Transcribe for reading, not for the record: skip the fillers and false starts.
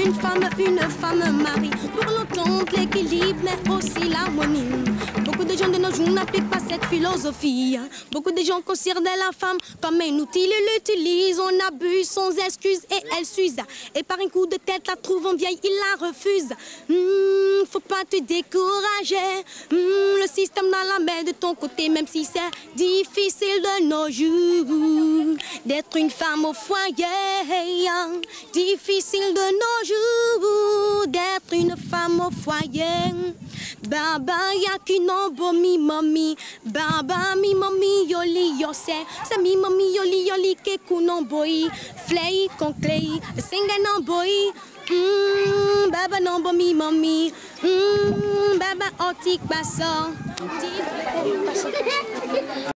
une femme mari. Pour l'entente, l'équilibre, mais aussi l'harmonie. Beaucoup de gens de nos jours n'appliquent pas cette philosophie. Beaucoup de gens considèrent la femme comme un outil, ils l'utilisent, on abuse sans excuse et elle s'use. Et par un coup de tête, la trouvant vieille, il la refuse. Faut pas te décourager. Le système dans la main de ton côté, même si c'est difficile de nos jours d'être une femme au foyer. Difficile de nos jours d'être une femme au foyer. Baba yaki no bo mi mami, baba mi mami yoli yose, sa mi mami yoli yoli ke kunon boy, flay con clay, senga no boy, baba no bo mi mami, baba otik baso.